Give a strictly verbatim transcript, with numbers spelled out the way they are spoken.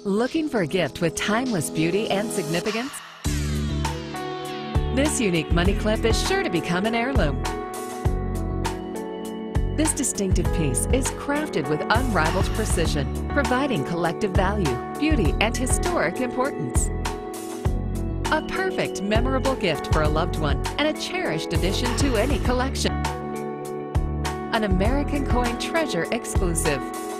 Looking for a gift with timeless beauty and significance? This unique money clip is sure to become an heirloom. This distinctive piece is crafted with unrivaled precision, providing collective value, beauty, and historic importance. A perfect, memorable gift for a loved one and a cherished addition to any collection. An American Coin Treasure exclusive.